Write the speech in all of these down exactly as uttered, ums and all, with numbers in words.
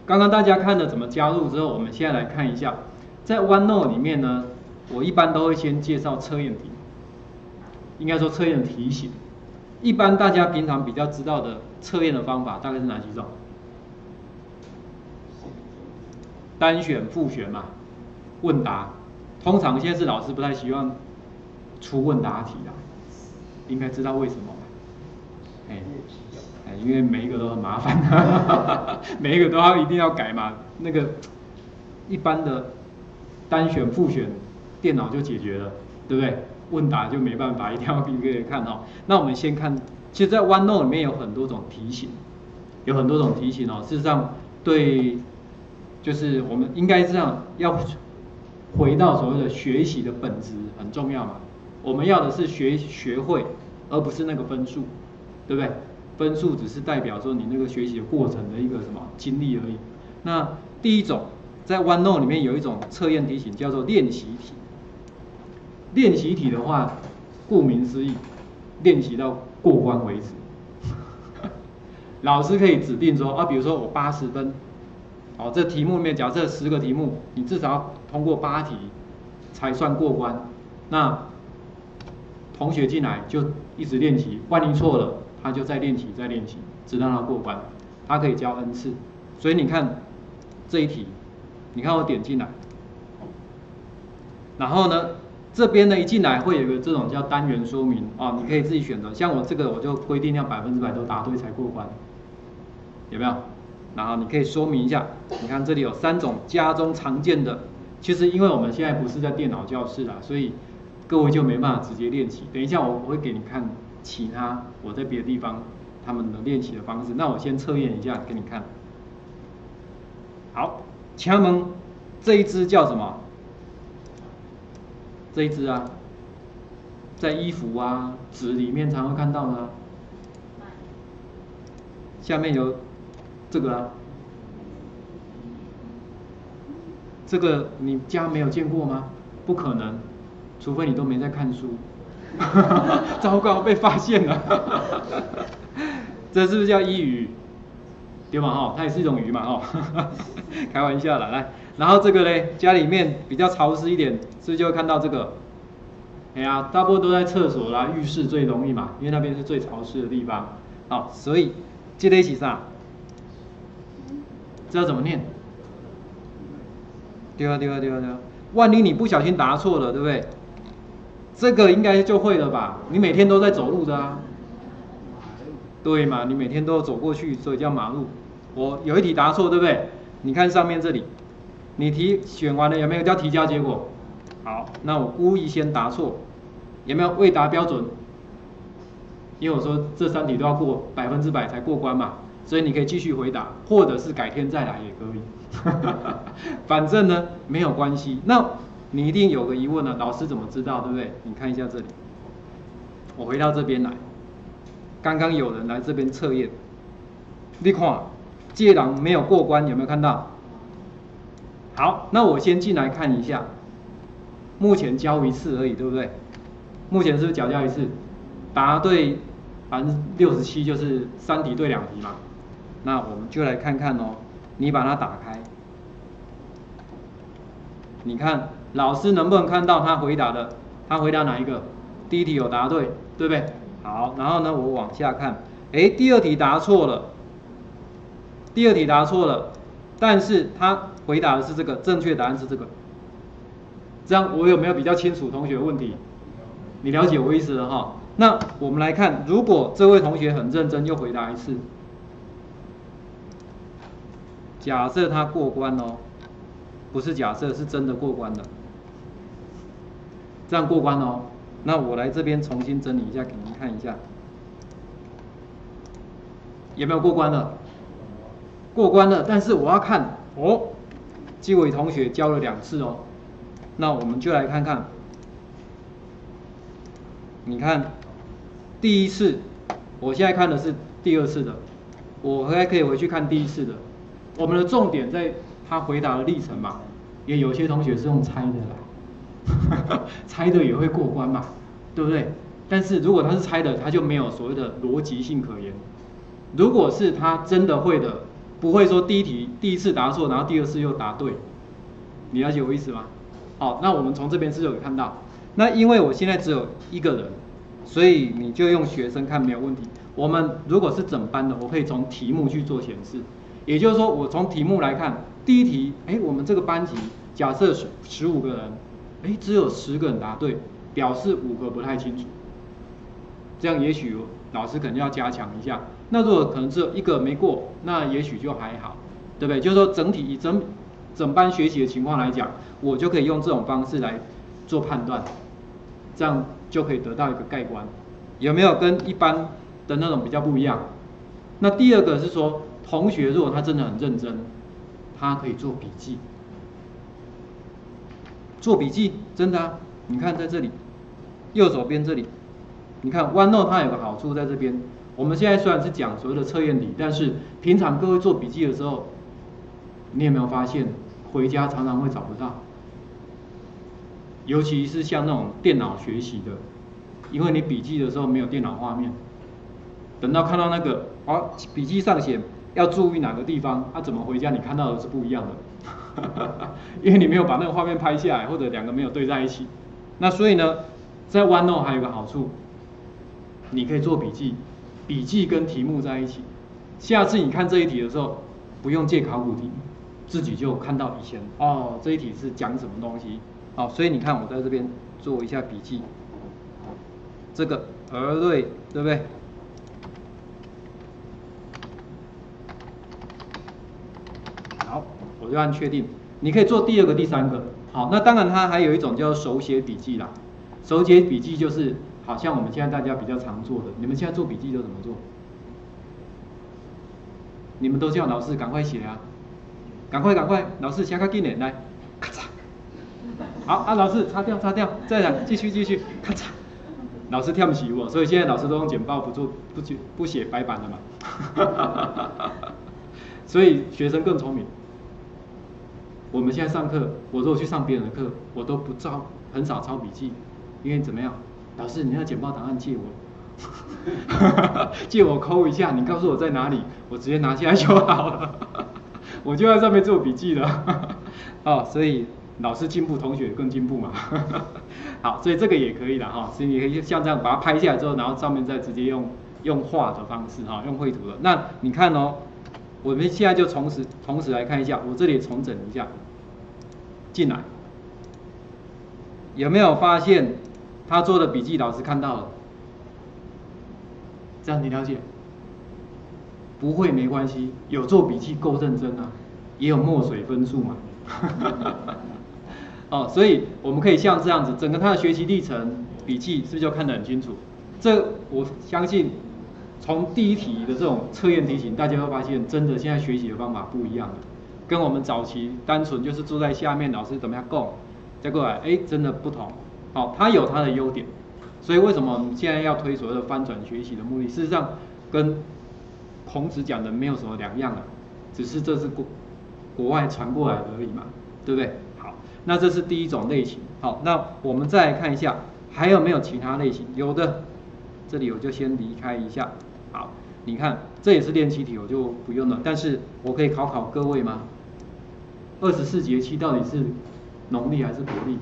刚刚大家看了怎么加入之后，我们现在来看一下，在 OneNote 里面呢，我一般都会先介绍测验题，应该说测验题型。一般大家平常比较知道的测验的方法大概是哪几种？单选、复选嘛，问答。通常现在是老师不太希望出问答题啦，应该知道为什么吧？哎。因为每一个都很麻烦，每一个都要一定要改嘛。那个一般的单选、复选，电脑就解决了，对不对？问答就没办法，一定要一个一个看哦。那我们先看，其实，在 OneNote 里面有很多种题型，有很多种题型哦。事实上，对，就是我们应该这样，要回到所谓的学习的本质很重要嘛。我们要的是学学会，而不是那个分数，对不对？分数只是代表说你那个学习的过程的一个什么经历而已。那第一种，在 OneNote 里面有一种测验题型叫做练习题。练习题的话，顾名思义，练习到过关为止。老师可以指定说啊，比如说我八十分，好，这题目里面假设十个题目，你至少要通过八题才算过关。那同学进来就一直练习，万一错了，他就再练习再练习，直到他过关。他可以教 N 次，所以你看这一题，你看我点进来，然后呢，这边呢一进来会有一个这种叫单元说明啊，你可以自己选择。像我这个我就规定要百分之百都答对才过关，有没有？然后你可以说明一下，你看这里有三种家中常见的，其实因为我们现在不是在电脑教室啦，所以各位就没办法直接练习。等一下我会给你看其他我在别的地方他们的练习的方式。那我先测验一下给你看。好，请问这一只叫什么？这一只啊，在衣服啊、纸里面常会看到呢。下面有这个啊，这个你家没有见过吗？不可能，除非你都没在看书。糟糕，被发现了。这是不是叫伊鱼？对嘛哈，它也是一种鱼嘛哈。开玩笑啦，来，然后这个呢，家里面比较潮湿一点，是不是就会看到这个？哎呀，大部分都在厕所啦、浴室最容易嘛，因为那边是最潮湿的地方。好，所以这个是啥？知道怎么念？对啊，对啊，对啊，对啊。万一你不小心答错了，对不对？这个应该就会了吧？你每天都在走路的啊，对嘛？你每天都走过去，所以叫马路。我有一题答错，对不对？你看上面这里，你题选完了有没有叫提交结果？好，那我故意先答错，有没有未答标准？因为我说这三题都要过百分之百才过关嘛，所以你可以继续回答，或者是改天再来也可以。反正呢没有关系。那你一定有个疑问了，老师怎么知道，对不对？你看一下这里，我回到这边来，刚刚有人来这边测验，你看这个人没有过关，有没有看到？好，那我先进来看一下，目前教一次而已，对不对？目前是不是只教一次？答对百分之六十七，就是三题对两题嘛。那我们就来看看哦，你把它打开，你看老师能不能看到他回答的？他回答哪一个？第一题有答对，对不对？好，然后呢，我往下看，哎，第二题答错了，第二题答错了，但是他回答的是这个，正确答案是这个。这样我有没有比较清楚同学的问题？你了解我意思了哈？那我们来看，如果这位同学很认真，又回答一次，假设他过关哦，不是假设，是真的过关了，这样过关哦。那我来这边重新整理一下，给您看一下，有没有过关了？过关了，但是我要看哦，这位同学教了两次哦，那我们就来看看，你看第一次，我现在看的是第二次的，我还可以回去看第一次的。我们的重点在他回答的历程嘛，也有些同学是用猜的啦，猜的也会过关嘛，对不对？但是如果他是猜的，他就没有所谓的逻辑性可言。如果是他真的会的， 不会说第一题第一次答错，然后第二次又答对，你了解我意思吗？好，那我们从这边是有看到，那因为我现在只有一个人，所以你就用学生看没有问题。我们如果是整班的，我可以从题目去做显示，也就是说，我从题目来看，第一题，哎，我们这个班级假设十五个人，哎，只有十个人答对，表示五个不太清楚，这样也许老师可能要加强一下。那如果可能只有一个没过，那也许就还好，对不对？就是说整体以整整班学习的情况来讲，我就可以用这种方式来做判断，这样就可以得到一个概观，有没有跟一般的那种比较不一样？那第二个是说，同学如果他真的很认真，他可以做笔记，做笔记真的啊，你看在这里右手边这里，你看 OneNote 它有个好处在这边。我们现在虽然是讲所谓的测验题，但是平常各位做笔记的时候，你有没有发现回家常常会找不到？尤其是像那种电脑学习的，因为你笔记的时候没有电脑画面，等到看到那个啊笔记上写要注意哪个地方，啊怎么回家你看到的是不一样的，因为你没有把那个画面拍下来，或者两个没有对在一起。那所以呢，在 OneNote 还有一个好处，你可以做笔记。笔记跟题目在一起，下次你看这一题的时候，不用借考古题，自己就看到以前哦这一题是讲什么东西。好，所以你看我在这边做一下笔记，这个儿对对不对？好，我就按确定。你可以做第二个、第三个。好，那当然它还有一种叫手写笔记啦，手写笔记就是。好像我们现在大家比较常做的，你们现在做笔记都怎么做？你们都叫老师赶快写啊，赶快赶快，老师写个紧点来，咔嚓，好啊，老师擦掉擦掉，再来继续继续，咔嚓，老师跳不起我，所以现在老师都用简报不做不不写白板了嘛，所以学生更聪明。我们现在上课，我如果去上别人的课，我都不抄，很少抄笔记，因为怎么样？老师，你那简报档案借我，借我抠一下，你告诉我在哪里，我直接拿下来就好了，我就在上面做笔记了。哦，所以老师进步，同学更进步嘛。好，所以这个也可以的哈，所以你可以像这样把它拍下来之后，然后上面再直接用用画的方式哈，用绘图的。那你看哦，我们现在就同时同时来看一下，我这里重整一下，进来，有没有发现？他做的笔记，老师看到了，这样你了解？不会没关系，有做笔记够认真啊，也有墨水分数嘛。哦，所以我们可以像这样子，整个他的学习历程笔记是不是就看得很清楚？这我相信，从第一题的这种测验题型，大家会发现，真的现在学习的方法不一样了，跟我们早期单纯就是坐在下面，老师怎么样讲，再过来，哎，真的不同。好，它有它的优点，所以为什么我们现在要推所谓的翻转学习的目的？事实上，跟孔子讲的没有什么两样啊，只是这是国国外传过来的而已嘛，对不对？好，那这是第一种类型。好，那我们再来看一下，还有没有其他类型？有的，这里我就先离开一下。好，你看，这也是练习题，我就不用了。但是我可以考考各位吗？二十四节气到底是农历还是国历？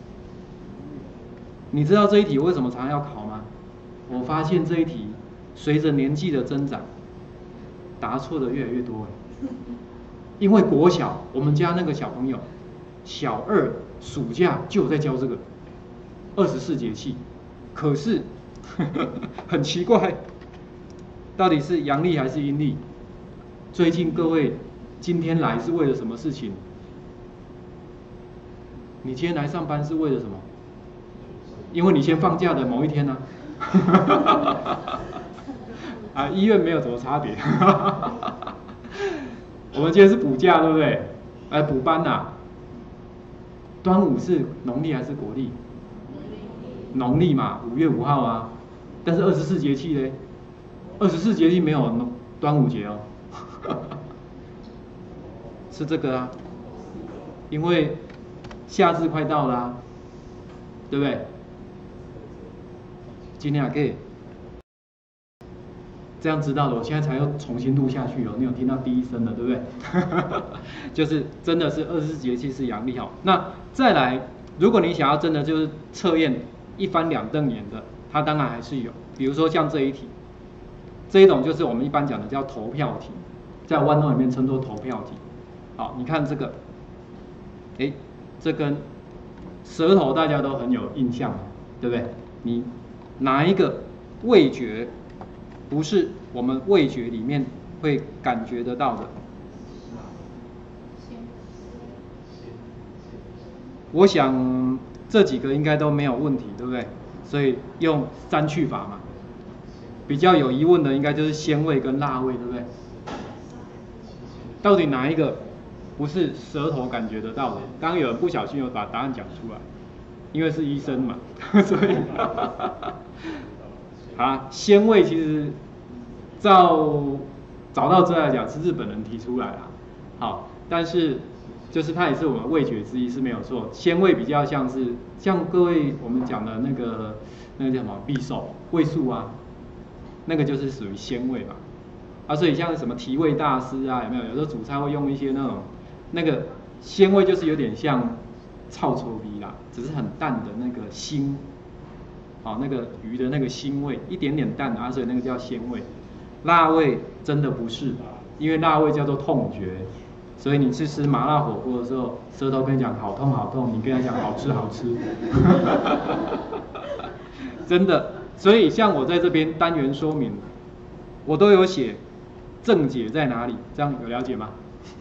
你知道这一题为什么常常要考吗？我发现这一题随着年纪的增长，答错的越来越多。因为国小我们家那个小朋友，小二暑假就在教这个二十四节气，可是呵呵很奇怪，到底是阳历还是阴历？最近各位今天来是为了什么事情？你今天来上班是为了什么？因为你先放假的某一天呢、啊，啊，医院没有什么差别。我们今天是补假，对不对？哎，补班呐、啊。端午是农历还是国历？农历嘛，五月五号啊。但是二十四节气呢？二十四节气没有端午节哦。是这个啊，因为夏至快到了、啊，对不对？今天还可以。 这样知道了，我现在才又重新录下去哦。你有听到第一声了，对不对？就是真的是二十四节气是阳历好。那再来，如果你想要真的就是测验一翻两瞪眼的，它当然还是有，比如说像这一题，这一种就是我们一般讲的叫投票题，在弯道里面称作投票题。好，你看这个，哎，这跟舌头大家都很有印象，对不对？你哪一个味觉不是我们味觉里面会感觉得到的？我想这几个应该都没有问题，对不对？所以用删去法嘛。比较有疑问的应该就是鲜味跟辣味，对不对？到底哪一个不是舌头感觉得到的？刚刚有人不小心有把答案讲出来，因为是医生嘛，所以啊，鲜味其实照找到这来讲是日本人提出来啦，好，但是就是它也是我们味觉之一是没有错。鲜味比较像是像各位我们讲的那个那个叫什么匕首味素啊，那个就是属于鲜味嘛。啊，所以像什么提味大师啊，有没有？有时候煮菜会用一些那种那个鲜味，就是有点像臭臭味啦，只是很淡的那个腥，哦，那个鱼的那个腥味，一点点淡啊，所以那个叫鲜味。辣味真的不是，因为辣味叫做痛觉，所以你去吃麻辣火锅的时候，舌头跟你讲好痛好痛，你跟他讲好吃好吃，真的。所以像我在这边单元说明，我都有写正解在哪里，这样有了解吗？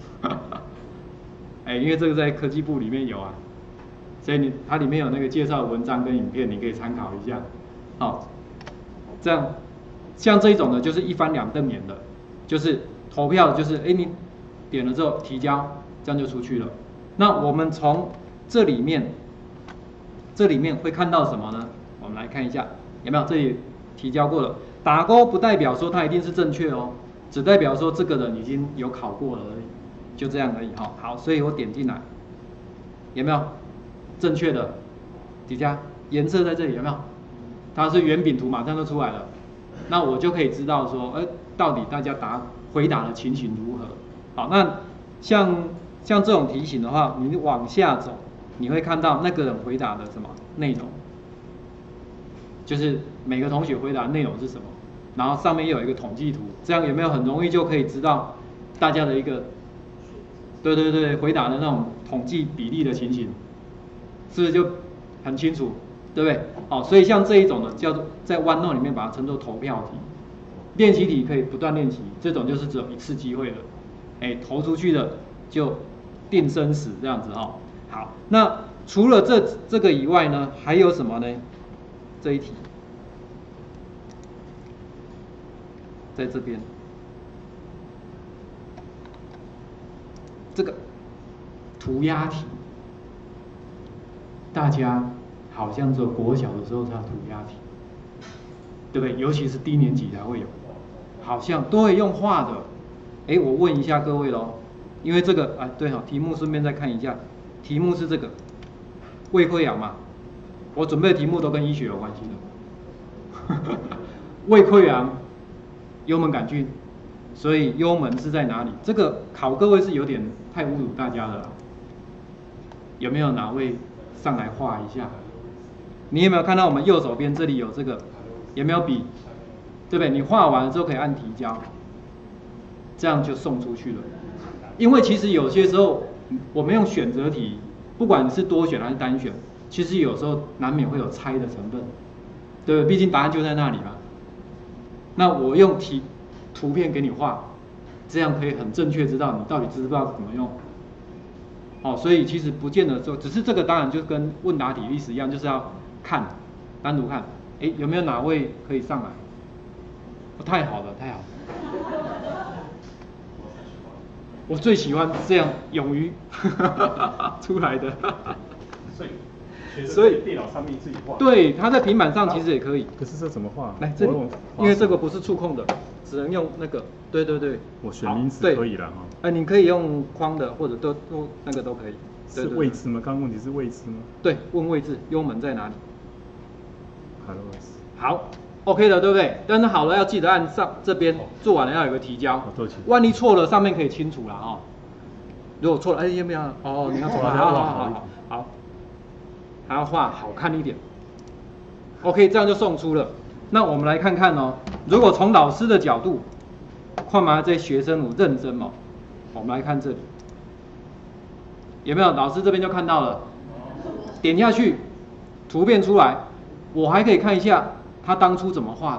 哎，因为这个在科技部里面有啊，所以你它里面有那个介绍文章跟影片，你可以参考一下。好，这样像这一种呢，就是一翻两瞪眼的，就是投票，就是哎你点了之后提交，这样就出去了。那我们从这里面，这里面会看到什么呢？我们来看一下，有没有？这里提交过了，打勾不代表说它一定是正确哦，只代表说这个人已经有考过了而已，就这样而已哈。好，所以我点进来，有没有正确的？底下颜色在这里有没有？它是圆饼图，马上就出来了。那我就可以知道说，哎，到底大家答回答的情形如何？好，那像像这种题型的话，你往下走，你会看到那个人回答的什么内容，就是每个同学回答的内容是什么，然后上面又有一个统计图，这样有没有很容易就可以知道大家的一个，对对对，回答的那种统计比例的情形，是不是就很清楚？对不对？好，所以像这一种呢，叫做在OneNote里面把它称作投票题，练习题可以不断练习，这种就是只有一次机会了，哎，投出去的就定生死这样子哈、哦。好，那除了这这个以外呢，还有什么呢？这一题，在这边，这个涂鸦题，大家好像只有国小的时候才有涂鸦题，对不对？尤其是低年级才会有，好像都会用画的。哎，我问一下各位咯，因为这个啊，对哈、哦，题目顺便再看一下，题目是这个胃溃疡嘛，我准备的题目都跟医学有关系的。胃溃疡、幽门杆菌，所以幽门是在哪里？这个考各位是有点太侮辱大家了啦。有没有哪位上来画一下？你有没有看到我们右手边这里有这个？有没有笔？对不对？你画完了之后可以按提交，这样就送出去了。因为其实有些时候我们用选择题，不管是多选还是单选，其实有时候难免会有猜的成分，对不对？毕竟答案就在那里嘛。那我用题图片给你画，这样可以很正确知道你到底知不知道怎么用。哦，所以其实不见得说，只是这个当然就跟问答题历史一样，就是要看，单独看。哎，有没有哪位可以上来？哦，太好了，太好了！我最喜欢这样勇于出来的。 所以，所以电脑上面自己画。 对，他在平板上其实也可以。 可是这怎么画？ 来这里，因为这个不是触控的，只能用那个。对对对。 我选名词可以了哈。 哎，你可以用框的，或者都都那个都可以。 是位置吗？刚刚问题是位置吗？ 对，问位置，幽门在哪里？ 好， 好， OK 的，对不对？但是好了，要记得按上这边做完了要有个提交，万一错了，上面可以清除了哦。如果错了，哎，要不要？哦，你要错了，好好好好好，还要画好看一点。OK， 这样就送出了。那我们来看看哦，如果从老师的角度，看嘛这学生有认真哦，我们来看这里，有没有？老师这边就看到了，点下去，图片出来，我还可以看一下他当初怎么画的，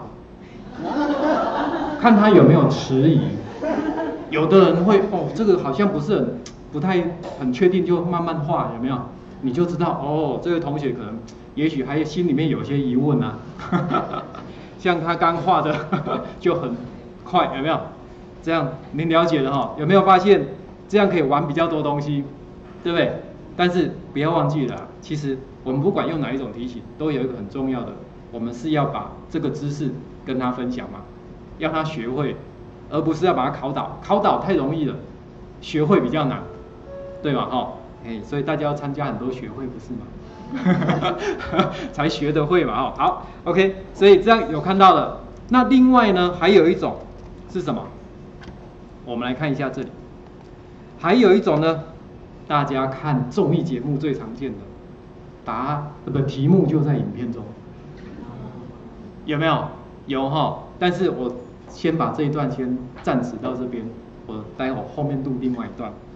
看他有没有迟疑。有的人会哦，这个好像不是很不太很确定，就慢慢画，有没有？你就知道哦，这位同学可能也许还心里面有些疑问啊，像他刚画的就很快，有没有？这样您了解了哈？有没有发现这样可以玩比较多东西，对不对？但是不要忘记了、啊，其实我们不管用哪一种题型，都有一个很重要的，我们是要把这个知识跟他分享嘛，让他学会。而不是要把它考倒，考倒太容易了，学会比较难，对吧？哈，哎，所以大家要参加很多学会，不是吗？才学得会嘛，哦，好 ，OK， 所以这样有看到了。那另外呢，还有一种是什么？我们来看一下这里，还有一种呢，大家看综艺节目最常见的，答案不题目就在影片中，有没有？有哈，但是我。先把这一段先暂时到这边，我待会后面录另外一段。